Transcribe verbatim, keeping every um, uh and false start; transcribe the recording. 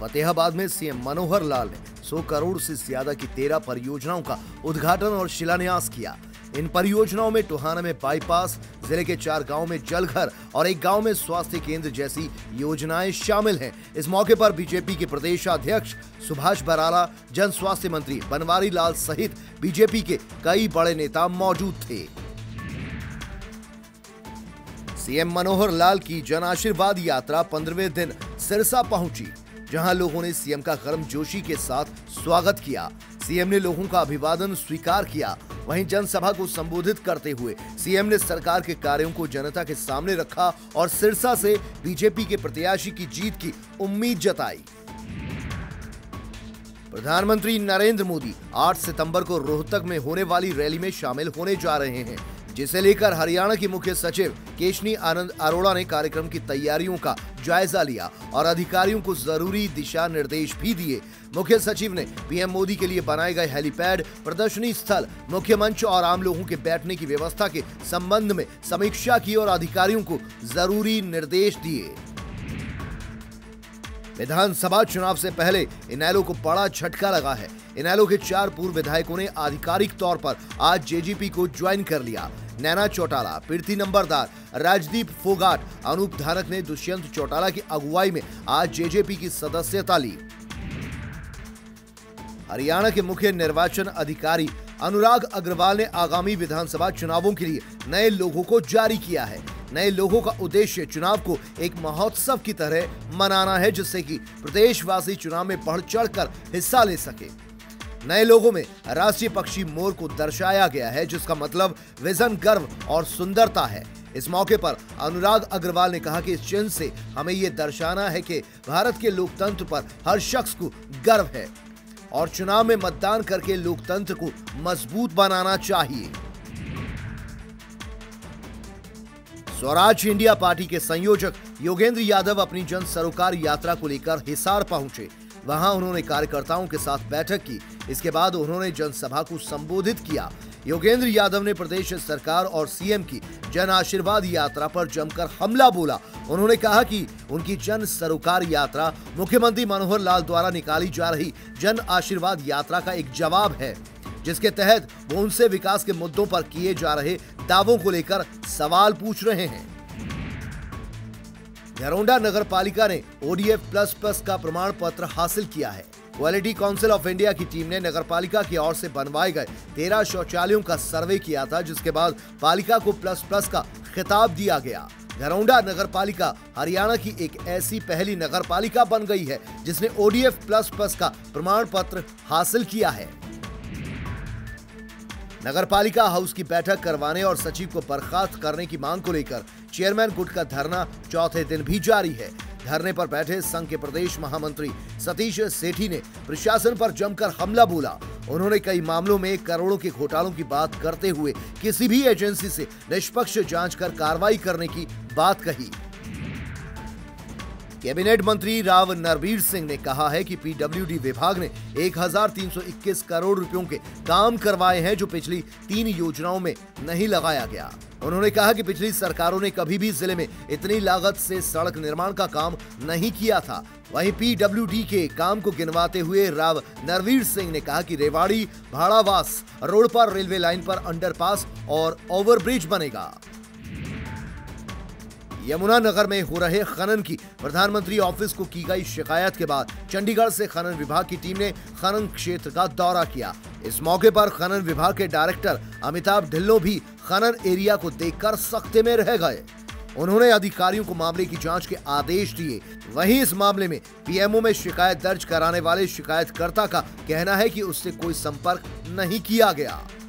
फतेहाबाद में सीएम मनोहर लाल ने सौ करोड़ से ज्यादा की तेरह परियोजनाओं का उद्घाटन और शिलान्यास किया। इन परियोजनाओं में टोहाना में बाईपास, जिले के चार गांव में जलघर और एक गांव में स्वास्थ्य केंद्र जैसी योजनाएं शामिल हैं। इस मौके पर बीजेपी के प्रदेश अध्यक्ष सुभाष बराला, जन स्वास्थ्य मंत्री बनवारी लाल सहित बीजेपी के कई बड़े नेता मौजूद थे। सीएम मनोहर लाल की जन आशीर्वाद यात्रा पंद्रहवें दिन सिरसा पहुंची, जहां लोगों ने सीएम का गर्मजोशी के साथ स्वागत किया। सीएम ने लोगों का अभिवादन स्वीकार किया। वहीं जनसभा को संबोधित करते हुए सीएम ने सरकार के कार्यों को जनता के सामने रखा और सिरसा से बीजेपी के प्रत्याशी की जीत की उम्मीद जताई। प्रधानमंत्री नरेंद्र मोदी आठ सितंबर को रोहतक में होने वाली रैली में शामिल होने जा रहे हैं, जिसे लेकर हरियाणा की मुख्य सचिव केशनी आनंद अरोड़ा ने कार्यक्रम की तैयारियों का जायजा लिया और अधिकारियों को जरूरी दिशा निर्देश भी दिए। मुख्य सचिव ने पीएम मोदी के लिए बनाए गए हेलीपैड, प्रदर्शनी स्थल, मुख्य मंच और आम लोगों के बैठने की व्यवस्था के संबंध में समीक्षा की और अधिकारियों को जरूरी निर्देश दिए। विधानसभा चुनाव से पहले इनेलो को बड़ा झटका लगा है। इनेलो के चार पूर्व विधायकों ने आधिकारिक तौर पर आज जेजेपी को ज्वाइन कर लिया। नैना चौटाला, प्रीति नंबरदार, राजदीप फोगाट, अनूप धानक ने दुष्यंत चौटाला की अगुवाई में आज जेजेपी की सदस्यता ली। हरियाणा के मुख्य निर्वाचन अधिकारी अनुराग अग्रवाल ने आगामी विधानसभा चुनावों के लिए नए लोगों को जारी किया है। नए लोगों का उद्देश्य चुनाव को एक महोत्सव की तरह मनाना है, जिससे कि प्रदेशवासी चुनाव में बढ़ चढ़कर हिस्सा ले सके। नए लोगों में राष्ट्रीय पक्षी मोर को दर्शाया गया है, जिसका मतलब विजन, गर्व और सुंदरता है। इस मौके पर अनुराग अग्रवाल ने कहा कि इस चिन्ह से हमें ये दर्शाना है कि भारत के लोकतंत्र पर हर शख्स को गर्व है और चुनाव में मतदान करके लोकतंत्र को मजबूत बनाना चाहिए। स्वराज इंडिया पार्टी के संयोजक योगेंद्र यादव अपनी जन सरोकार यात्रा को लेकर हिसार पहुंचे। वहां उन्होंने कार्यकर्ताओं के साथ बैठक की। इसके बाद उन्होंने जनसभा को संबोधित किया। योगेंद्र यादव ने प्रदेश सरकार और सीएम की जन आशीर्वाद यात्रा पर जमकर हमला बोला। उन्होंने कहा कि उनकी जन सरोकार यात्रा मुख्यमंत्री मनोहर लाल द्वारा निकाली जा रही जन आशीर्वाद यात्रा का एक जवाब है, जिसके तहत वो उनसे विकास के मुद्दों पर किए जा रहे दावों को लेकर सवाल पूछ रहे हैं। घरौंडा नगर पालिका ने ओडीएफ प्लस प्लस का प्रमाण पत्र हासिल किया है। क्वालिटी काउंसिल ऑफ इंडिया की टीम ने नगर पालिका की ओर से बनवाए गए तेरह शौचालयों का सर्वे किया था, जिसके बाद पालिका को प्लस प्लस का खिताब दिया गया। घरौंडा नगर पालिका हरियाणा की एक ऐसी पहली नगर पालिका बन गई है जिसने ओडीएफ प्लस प्लस का प्रमाण पत्र हासिल किया है। नगर पालिका हाउस की बैठक करवाने और सचिव को बर्खास्त करने की मांग को लेकर चेयरमैन गुट का धरना चौथे दिन भी जारी है। धरने पर बैठे संघ के प्रदेश महामंत्री सतीश सेठी ने प्रशासन पर जमकर हमला बोला। उन्होंने कई मामलों में करोड़ों के घोटालों की बात करते हुए किसी भी एजेंसी से निष्पक्ष जांच कर कार्रवाई करने की बात कही। कैबिनेट मंत्री राव नरवीर सिंह ने कहा है कि पीडब्ल्यूडी विभाग ने एक हजार तीन सौ इक्कीस करोड़ रुपयों के काम करवाए हैं, जो पिछली तीन योजनाओं में नहीं लगाया गया। उन्होंने कहा कि पिछली सरकारों ने कभी भी जिले में इतनी लागत से सड़क निर्माण का काम नहीं किया था। वहीं पीडब्ल्यूडी के काम को गिनवाते हुए राव नरवीर सिंह ने कहा कि रेवाड़ी भाड़ावास रोड पर रेलवे लाइन पर अंडरपास और ओवरब्रिज बनेगा। यमुनानगर में हो रहे खनन की प्रधानमंत्री ऑफिस को की गई शिकायत के बाद चंडीगढ़ से खनन विभाग की टीम ने खनन क्षेत्र का दौरा किया। इस मौके पर खनन विभाग के डायरेक्टर अमिताभ ढिल्लों भी खनन एरिया को देखकर सख्ते में रह गए। उन्होंने अधिकारियों को मामले की जांच के आदेश दिए। वहीं इस मामले में पीएमओ में शिकायत दर्ज कराने वाले शिकायतकर्ता का कहना है कि उससे कोई संपर्क नहीं किया गया।